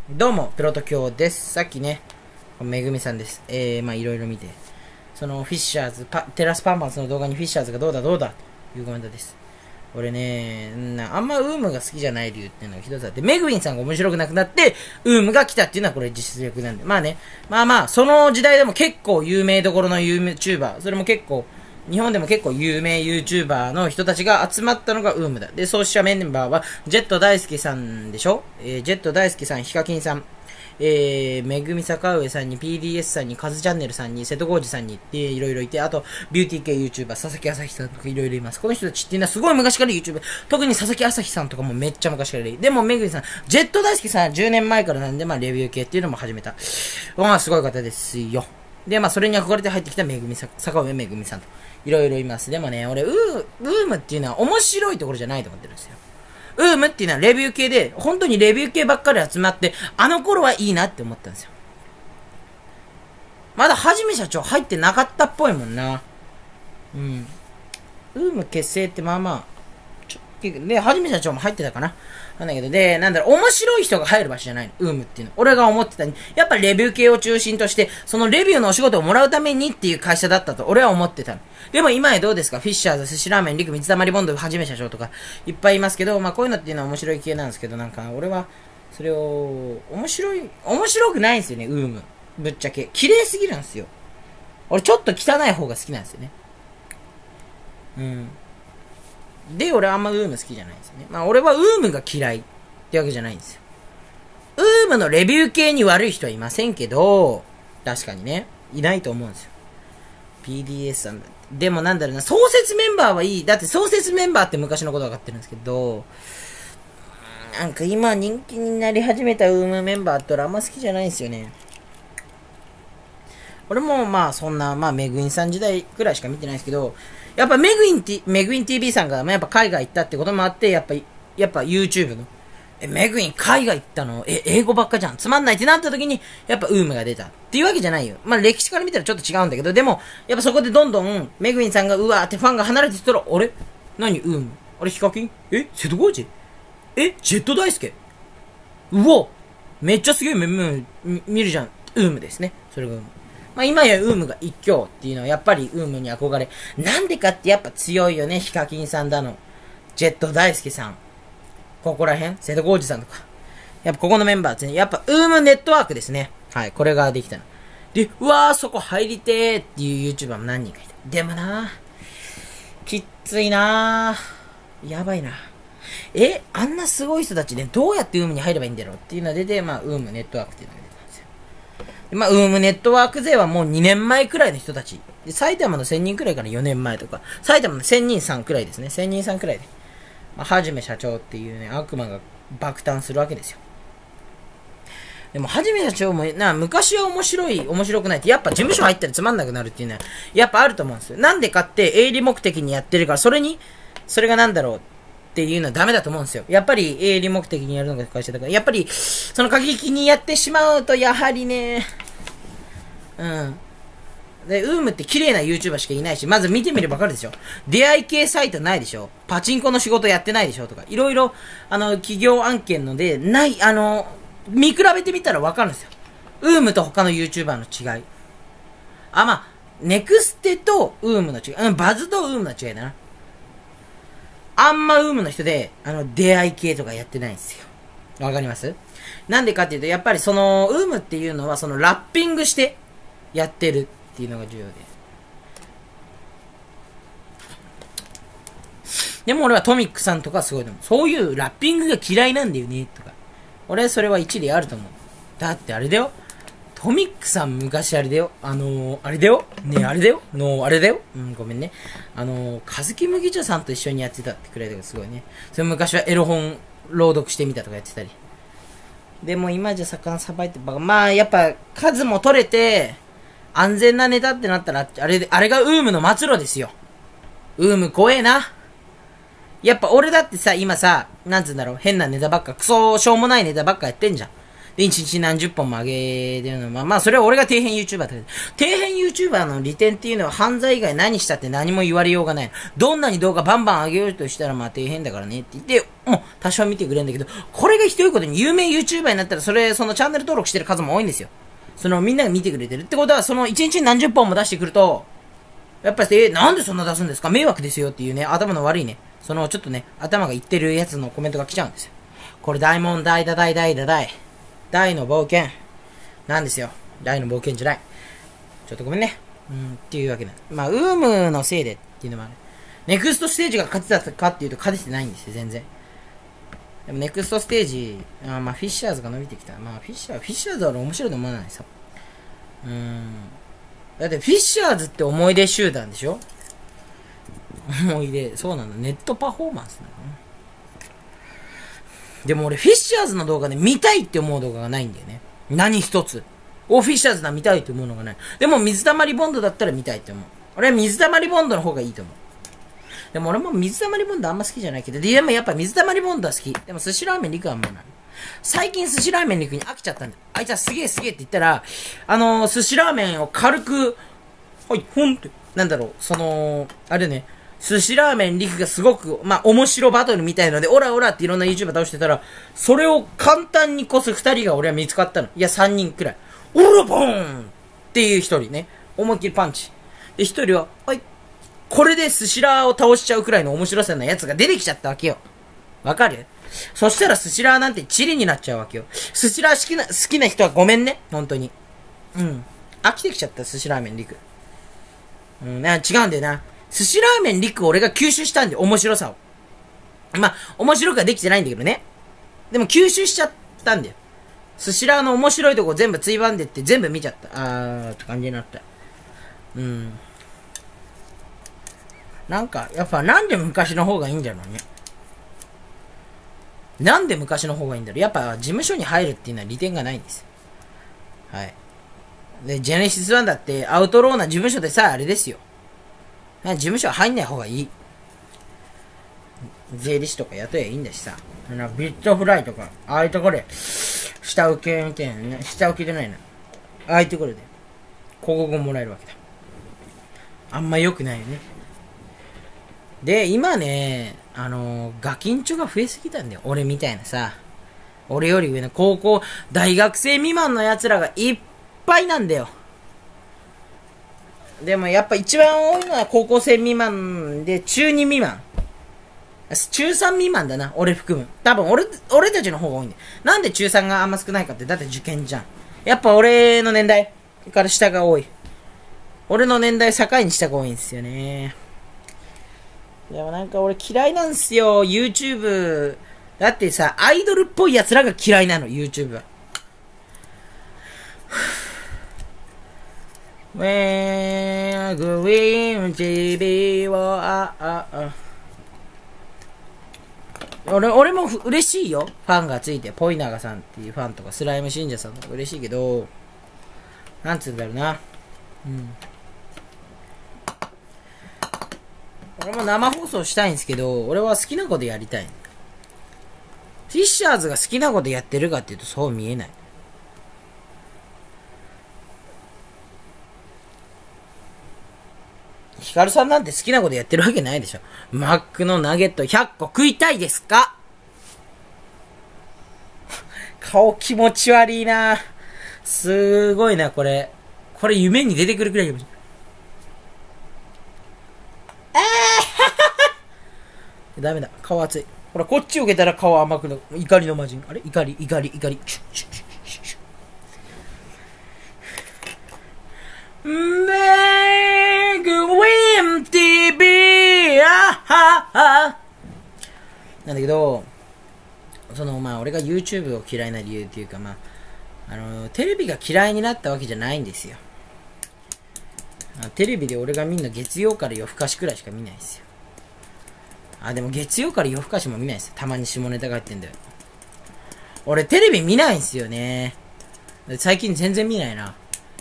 どうも、プロト京です。さっきね、めぐみさんです。まあいろいろ見て、そのフィッシャーズ、テラスパンパンスの動画にフィッシャーズがどうだというコメントです。俺ね、あんまウームが好きじゃない理由っていうのが一つあって、メグウィンさんが面白くなくなって、ウームが来たっていうのはこれ実力なんで。まあね、まあ、その時代でも結構有名どころの YouTuber、それも結構、日本でも結構有名 YouTuber の人たちが集まったのがウームだ。で、創始者メンバーは、ジェット大好きさんでしょ、ジェット大好きさん、ヒカキンさん、めぐみ坂上さんに PDS さんにカズチャンネルさんに瀬戸康史さんにいろいろいて、あとビューティー系 YouTuber 佐々木朝日さんとかいろいろいます。この人たちっていうのはすごい昔から YouTuber、 特に佐々木朝日さんとかもめっちゃ昔からいる。でもめぐみさん、ジェット大好きさん10年前からなんで、まあレビュー系っていうのも始めた。まあすごい方ですよ。で、まあそれに憧れて入ってきためぐみさん、坂上めぐみさんといろいろいます。でもね、俺ウームっていうのは面白いところじゃないと思ってるんですよ。ウームっていうのはレビュー系で、本当にレビュー系ばっかり集まって、あの頃はいいなって思ったんですよ。まだはじめ社長入ってなかったっぽいもんな。うん。ウーム結成ってまあまあ、で、はじめ社長も入ってたかな。なんだけど、で、なんだろう、面白い人が入る場所じゃないの。ウームっていうの。俺が思ってたに、やっぱレビュー系を中心として、そのレビューのお仕事をもらうためにっていう会社だったと俺は思ってたの。でも今やどうですか？フィッシャーズ、寿司ラーメン、リク、水溜りボンド、はじめ社長とか、いっぱいいますけど、まあこういうのっていうのは面白い系なんですけど、なんか、俺は、それを、面白くないんですよね、ウーム。ぶっちゃけ。綺麗すぎるんですよ。俺ちょっと汚い方が好きなんですよね。うん。で、俺あんまウーム好きじゃないんですよね。まあ俺はウームが嫌いってわけじゃないんですよ。ウームのレビュー系に悪い人はいませんけど、確かにね、いないと思うんですよ。PDS さんだって。でもなんだろうな、創設メンバーはいい。だって創設メンバーって昔のこと分かってるんですけど、なんか今人気になり始めたウームメンバーって俺あんま好きじゃないんですよね。俺もまあそんな、まあメグインさん時代くらいしか見てないですけど、やっぱメグイン TV さんがやっぱ海外行ったってこともあって、やっぱ YouTube の、メグイン海外行ったの英語ばっかじゃん。つまんないってなった時に、やっぱウームが出た。っていうわけじゃないよ。まあ歴史から見たらちょっと違うんだけど、でも、やっぱそこでどんどん、メグインさんがうわーってファンが離れてきたら、あれ何ウームあれヒカキン瀬戸康史ジェット大輔うわめっちゃすげえ見るじゃん。ウームですね。それがウーム。まあ今やウームが一強っていうのはやっぱりウームに憧れ。なんでかってやっぱ強いよね。ヒカキンさんだの。ジェット大輔さん。ここら辺瀬戸康史さんとか。やっぱここのメンバーってね、やっぱウームネットワークですね。はい、これができたの。で、うわーそこ入りてーっていう YouTuber も何人かいた。でもなー、きっついなー。やばいな。あんなすごい人たちでどうやってウームに入ればいいんだろうっていうのが出て、まあ、ウームネットワークっていうのが出たんですよ。でまあ、ウームネットワーク勢はもう2年前くらいの人たち。で埼玉の1000人くらいから4年前とか、埼玉の1000人さんくらいですね。1000人さんくらいで。まあ、はじめ社長っていうね、悪魔が爆誕するわけですよ。でも、はじめ社長も昔は面白くないって、やっぱ事務所入ったらつまんなくなるっていうのは、やっぱあると思うんですよ。なんでかって、営利目的にやってるから、それがなんだろうっていうのはダメだと思うんですよ。やっぱり営利目的にやるのが会社だから、やっぱり、その過激にやってしまうと、やはりね、で、ウームって綺麗な YouTuber しかいないし、まず見てみればわかるでしょ。出会い系サイトないでしょ。パチンコの仕事やってないでしょとか、いろいろ、企業案件ので、見比べてみたらわかるんですよ。ウームと他の YouTuber の違い。まあ、ネクステとウームの違い。バズとウームの違いだな。あんまウームの人で、出会い系とかやってないんですよ。わかります？なんでかっていうと、やっぱりウームっていうのは、ラッピングしてやってるっていうのが重要で。でも俺はトミックさんとかすごいと思う。そういうラッピングが嫌いなんだよね、とか。俺はそれは一理あると思う。だってあれだよ。トミックさん昔あれだよ。あれだよ。ねあれだよ。あれだよ。ごめんね。カズキ麦茶さんと一緒にやってたってくらいだからすごいね。それ昔はエロ本朗読してみたとかやってたり。でも今じゃ魚さばいてまあやっぱ数も取れて、安全なネタってなったら、あれがウームの末路ですよ。ウーム怖えな。やっぱ俺だってさ、今さ、なんつうんだろう、変なネタばっか、クソしょうもないネタばっかやってんじゃん。 で、1日何十本も上げてるのは、まあ、それは俺が底辺 YouTuber だけど、底辺 YouTuber の利点っていうのは犯罪以外何したって何も言われようがない。どんなに動画バンバン上げようとしたら、まあ、底辺だからねって言って、もう多少見てくれるんだけど、これがひどいことに有名 YouTuber になったら、そのチャンネル登録してる数も多いんですよ。みんなが見てくれてるってことは、1日に何十本も出してくると、やっぱり、なんでそんな出すんですか、迷惑ですよっていうね、頭の悪いね、ちょっとね、頭がいってるやつのコメントが来ちゃうんですよ。これ大問題だ、大の冒険。なんですよ。大の冒険じゃない。ちょっとごめんね。っていうわけだ。まあ、ウームのせいでっていうのもある。ネクストステージが勝てたかっていうと勝ててないんですよ、全然。でもネクストステージ、まあ、フィッシャーズが伸びてきた。まあ、フィッシャーズは俺面白いと思わないさ。だってフィッシャーズって思い出集団でしょ。思い出、そうなんだ。ネットパフォーマンスだね。でも俺フィッシャーズの動画で見たいって思う動画がないんだよね。何一つ。フィッシャーズな見たいって思うのがない。でも水溜りボンドだったら見たいって思う。俺は水溜りボンドの方がいいと思う。でも俺も水溜りボンドあんま好きじゃないけど、でもやっぱ水溜りボンドは好き。でも寿司ラーメン陸はあんまない。最近寿司ラーメン陸に飽きちゃったんだ。あいつはすげえって言ったら、寿司ラーメンを軽く、はい、ほんって、なんだろう、あれね、寿司ラーメン陸がすごく、まあ、面白バトルみたいので、オラオラっていろんな YouTuber 倒してたら、それを簡単に越す2人が俺は見つかったの。いや、3人くらい。オラボーンっていう1人ね。思いっきりパンチ。で、1人は、はい、これで寿司ラーを倒しちゃうくらいの面白さなやつが出てきちゃったわけよ。わかる？そしたら寿司ラーなんてチリになっちゃうわけよ。寿司ラー好きな人はごめんね。本当に。飽きてきちゃった、寿司ラーメン陸。違うんだよな。寿司ラーメン陸俺が吸収したんで、面白さを。まあ、面白くはできてないんだけどね。でも吸収しちゃったんだよ。寿司ラーの面白いとこ全部ついばんでって全部見ちゃった。って感じになった。なんか、やっぱなんで昔の方がいいんだろうね。なんで昔の方がいいんだろう。やっぱ事務所に入るっていうのは利点がないんです。はい。で、ジェネシス1だってアウトローな事務所でさ、あれですよ。事務所は入んない方がいい。税理士とか雇えばいいんだしさ。ビットフライとか、ああいうところで、下請けみたいなね。下請けじゃないな。ああいうところで、広告をもらえるわけだ。あんま良くないよね。で、今ね、ガキンチョが増えすぎたんだよ。俺みたいなさ。俺より上の高校、大学生未満の奴らがいっぱいなんだよ。でもやっぱ一番多いのは高校生未満で中2未満。中3未満だな、俺含む。多分俺たちの方が多いんだよ。なんで中3があんま少ないかって、だって受験じゃん。やっぱ俺の年代から下が多い。俺の年代境に下が多いんですよね。でもなんか俺嫌いなんすよ、YouTube。だってさ、アイドルっぽい奴らが嫌いなの、YouTube は。When Green TV を俺も嬉しいよ。ファンがついて、ポイナガさんっていうファンとか、スライム信者さんとか嬉しいけど、なんつうんだろうな。俺も生放送したいんですけど、俺は好きなことやりたい。フィッシャーズが好きなことやってるかっていうとそう見えない。ヒカルさんなんて好きなことやってるわけないでしょ。マックのナゲット100個食いたいですか？顔気持ち悪いな。すごいな、これ。これ夢に出てくるくらい気持ち悪い。ダメだ。顔熱い。ほら、こっち受けたら顔甘くなる。怒りの魔人。あれ怒り。メグウィン TV なんだけど、まあ、俺が YouTube を嫌いな理由っていうか、まあ、テレビが嫌いになったわけじゃないんですよ。テレビで俺が見んの月曜から夜更かしくらいしか見ないですよ。でも月曜から夜更かしも見ないですよ。たまに下ネタが入ってんだよ。俺テレビ見ないんすよね。最近全然見ないな。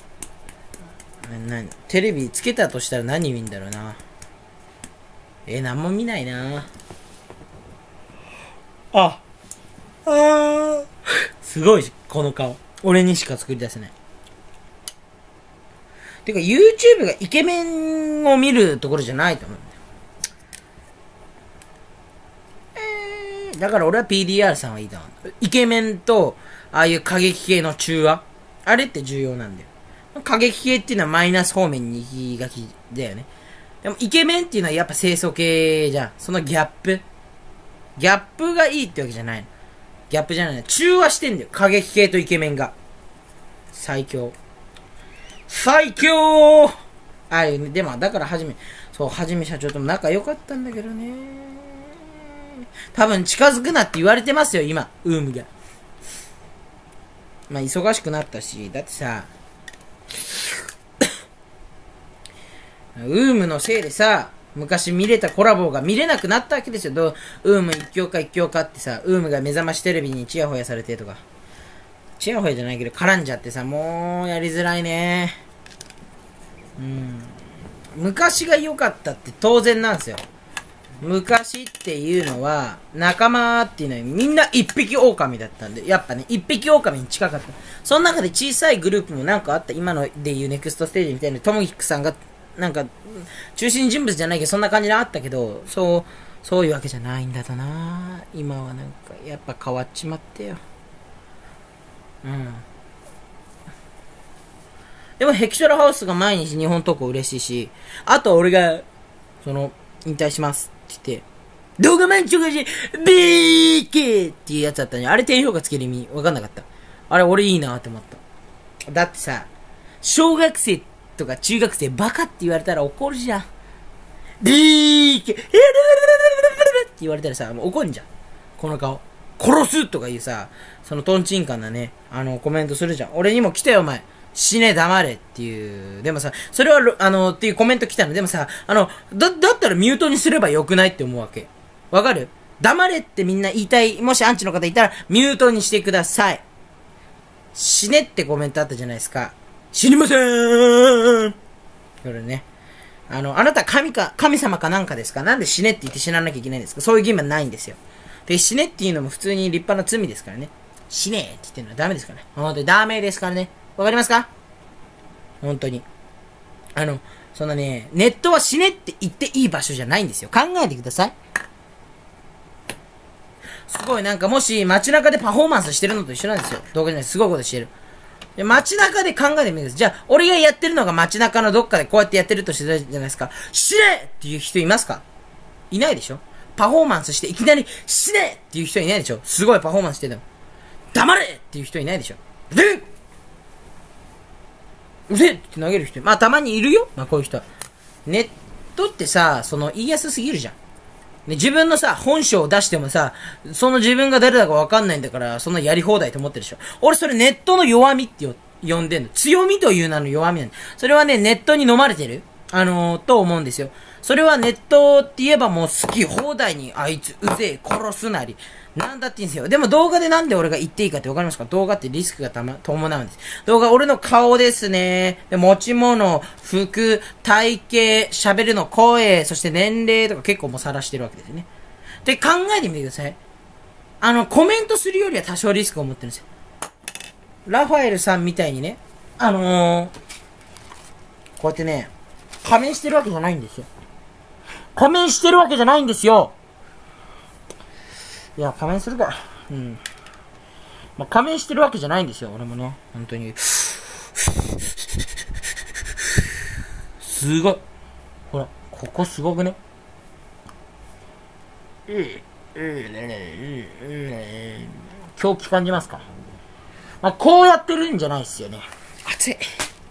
テレビつけたとしたら何見んだろうな。何も見ないな。すごい。 この顔。俺にしか作り出せない。てか YouTube がイケメンを見るところじゃないと思うんだよ。だから俺は PDR さんはいいと思う。イケメンと、ああいう過激系の中和。あれって重要なんだよ。過激系っていうのはマイナス方面に行きがちだよね。でもイケメンっていうのはやっぱ清楚系じゃん。そのギャップ。ギャップがいいってわけじゃないの。ギャップじゃないの。中和してんだよ。過激系とイケメンが。最強。最強あ、でも、だからはじめ社長とも仲良かったんだけどね。多分近づくなって言われてますよ、今、ウームが。まあ、忙しくなったし、だってさ、ウームのせいでさ、昔見れたコラボが見れなくなったわけですよ。ウーム一強かってさ、ウームが目覚ましテレビにチヤホヤされてとか。チヤホヤじゃないけど絡んじゃってさ、もうやりづらいね。昔が良かったって当然なんですよ。昔っていうのは仲間っていうのはみんな一匹狼だったんで、やっぱね、一匹狼に近かった。その中で小さいグループもなんかあった。今のでいうネクストステージみたいなトモキックさんがなんか中心人物じゃないけどそんな感じであったけど、そういうわけじゃないんだとな。今はなんかやっぱ変わっちまってよ。でもヘキショラハウスが毎日日本投稿嬉しいし、あと俺が引退しますって言って動画満潮がしビーケーっていうやつだったのに、あれ低評価つける意味わかんなかった。あれ俺いいなって思った。だってさ、小学生とか中学生バカって言われたら怒るじゃん。ビーケーって言われたらさ、もう怒んじゃん。この顔殺すとかいうさ、そのトンチンカンなね、コメントするじゃん。俺にも来たよお前、死ね黙れっていう。でもさ、それはっていうコメント来たの。でもさ、だったらミュートにすればよくないって思うわけ。わかる？黙れってみんな言いたい。もしアンチの方いたらミュートにしてください。死ねってコメントあったじゃないですか。死にませーん。これね。あなた神様かなんかですか？なんで死ねって言って死ななきゃいけないんですか？そういう義務はないんですよ。で、死ねっていうのも普通に立派な罪ですからね。死ねって言ってるのはダメですからね。本当にダメですからね。わかりますか？本当に。そんなね、ネットは死ねって言っていい場所じゃないんですよ。考えてください。すごいなんかもし街中でパフォーマンスしてるのと一緒なんですよ。動画じゃない、すごいことしてる。で、街中で考えてみるんです。じゃあ、俺がやってるのが街中のどっかでこうやってやってるとしてるじゃないですか。死ねっていう人いますか？いないでしょ？パフォーマンスしていきなり死ねっていう人いないでしょ？すごいパフォーマンスしてても。黙れっていう人いないでしょ？うせって投げる人。まあたまにいるよ。まあこういう人は。ネットってさ、言いやすすぎるじゃん。ね、自分のさ、本性を出してもさ、その自分が誰だかわかんないんだから、そんなやり放題と思ってるでしょ。俺それネットの弱みって呼んでんの。強みという名の弱みなんだ。それはね、ネットに飲まれてると思うんですよ。それはネットって言えばもう好き放題にあいつうぜえ殺すなりなんだって言うんですよ。でも動画でなんで俺が言っていいかってわかりますか？動画ってリスクが伴うんです。動画俺の顔ですね。で持ち物、服、体型、喋るの声、そして年齢とか結構もう晒してるわけですよね。で考えてみてください。コメントするよりは多少リスクを持ってるんですよ。ラファエルさんみたいにね、こうやってね、仮面してるわけじゃないんですよ。仮面してるわけじゃないんですよ。いや、仮面するか。まあ、仮面してるわけじゃないんですよ、俺もね。本当に。すごい。ほら、ここすごくね。狂気感じますか？まあ、こうやってるんじゃないっすよね。熱い。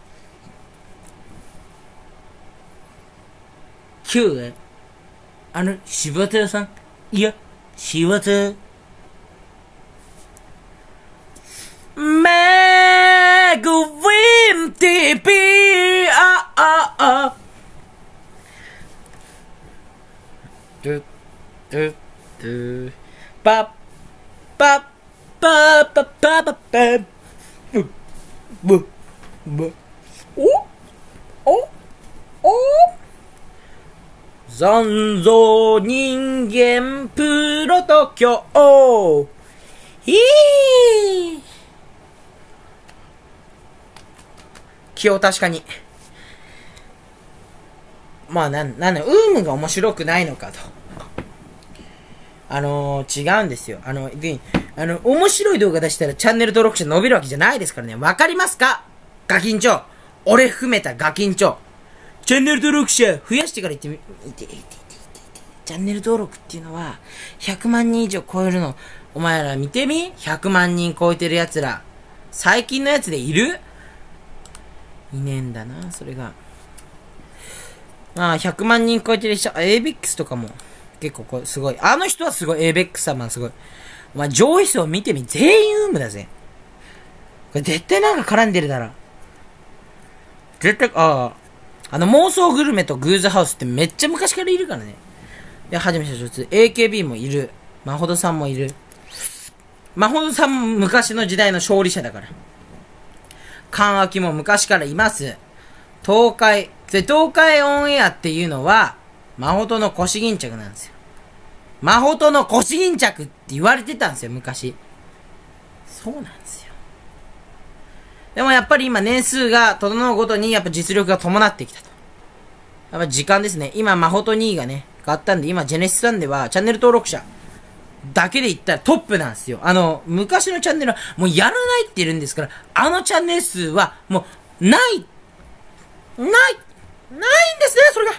今日は、柴田さん、いや、柴田。メグウィン TV、ドゥ、ドゥ、ドゥ、パッ、パッ、パッ、パッ、パッ、パッ、パッ、残像人間プロトキョー。 一応確かに。まあ、ウームが面白くないのかと。違うんですよ。面白い動画出したらチャンネル登録者伸びるわけじゃないですからね。わかりますか？ガキンチョ。俺含めたガキンチョ。チャンネル登録者増やしてから言ってみ、チャンネル登録っていうのは、100万人以上超えるの。お前ら見てみ？ 100 万人超えてる奴ら。最近のやつでいる？いねえんだな、それが。まあ、100万人超えてる人、ABEX とかも、結構これすごい。あの人はすごい、ABEX 様すごい。お前、上位層見てみ、全員ウームだぜ。これ絶対なんか絡んでるだろ。絶対、妄想グルメとグーズハウスってめっちゃ昔からいるからね。で、はじめ社長、AKB もいる。まほどさんもいる。まほどさんも昔の時代の勝利者だから。関脇も昔からいます。東海オンエアっていうのは、まほとの腰巾着なんですよ。まほとの腰巾着って言われてたんですよ、昔。そうなんですよ。でもやっぱり今年数が整うごとにやっぱ実力が伴ってきたと。やっぱ時間ですね。今、まほと2位がね、変わったんで、今、ジェネシスさんではチャンネル登録者だけで言ったらトップなんですよ。昔のチャンネルはもうやらないって言うんですから、あのチャンネル数はもう、ないんですね、それが。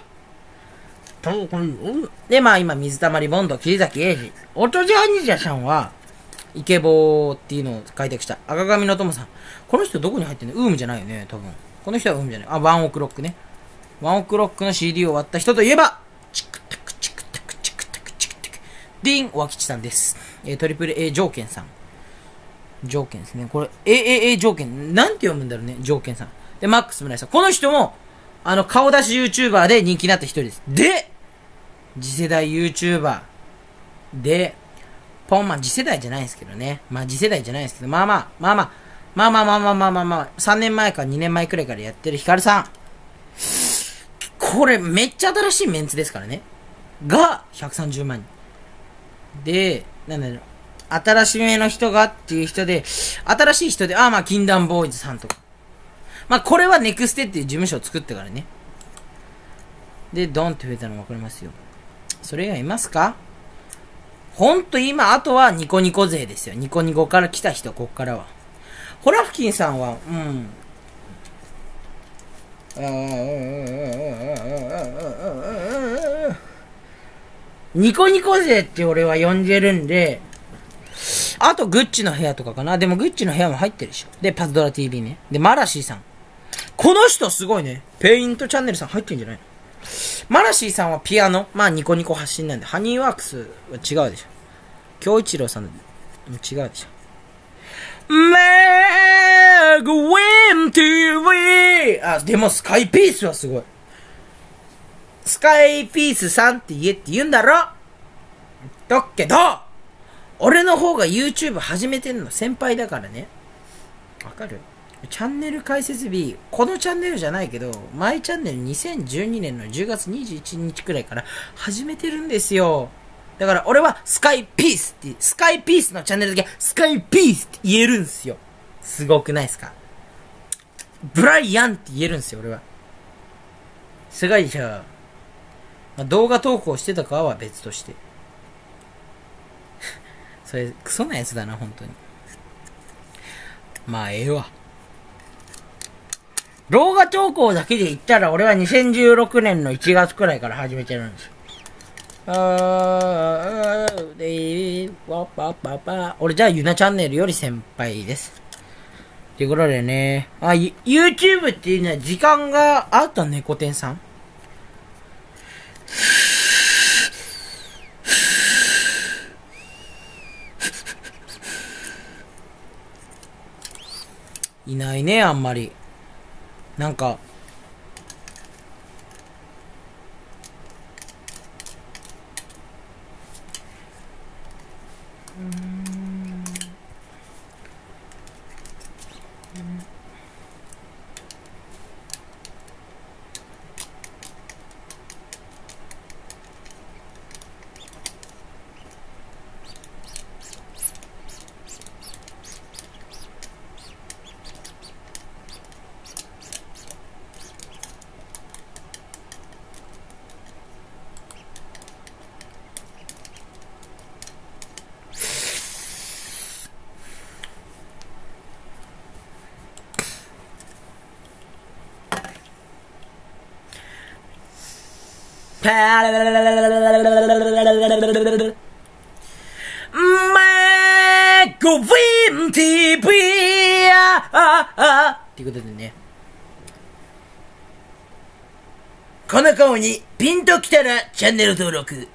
で、まあ今、水溜りボンド、桐崎英二。オトジャニジャさんは、イケボーっていうのを開拓した。赤髪の友さん。この人どこに入ってんの？ウームじゃないよね、多分。この人はウームじゃない。ワンオクロックね。ワンオクロックの CD を割った人といえば、チクタクチクタクチクタクチクタク。ディーン・オワキチさんです。トリプル A 条件さん。条件ですね。これ、AAA 条件。なんて読むんだろうね、条件さん。で、マックス村井さん。この人も、顔出し YouTuber で人気になった一人です。で、次世代 YouTuber で、ポンマン、次世代じゃないですけどね。まあ次世代じゃないですけど、3年前か2年前くらいからやってるヒカルさん。これめっちゃ新しいメンツですからね。が、130万人。で、なんだろう。新しめの人がっていう人で、新しい人で、禁断ボーイズさんとか。これはネクステっていう事務所を作ってからね。で、ドンって増えたの分かりますよ。それ以外いますか？ほんと今、あとはニコニコ勢ですよ。ニコニコから来た人、こっからは。ホラフキンさんは、ニコニコ勢って俺は呼んでるんで、あとグッチの部屋とかかな。でもグッチの部屋も入ってるでしょ。で、パズドラ TV ね。で、マラシーさん。この人すごいね。ペイントチャンネルさん入ってんじゃないの？マラシーさんはピアノ。ニコニコ発信なんで。ハニーワークスは違うでしょ。京一郎さんも違うでしょ。メグウィン TV！ でもスカイピースはすごい。スカイピースさんって言うんだろ？言っとくけど、俺の方が YouTube 始めてんの先輩だからね。わかる？チャンネル開設日、このチャンネルじゃないけど、マイチャンネル2012年の10月21日くらいから始めてるんですよ。だから俺はスカイピースって、スカイピースのチャンネルだけスカイピースって言えるんすよ。すごくないですか？ブライアンって言えるんすよ、俺は。すごいでしょ。動画投稿してたかは別として。それ、クソなやつだな、本当に。ええわ。動画投稿だけで言ったら、俺は2016年の1月くらいから始めてるんですよ。俺じゃあユナチャンネルより先輩です。ということでね。YouTube っていうのは時間があった猫天さん。いないね、あんまり。なんか、 メグウィン TV っていうことでね。この顔にピンときたらチャンネル登録。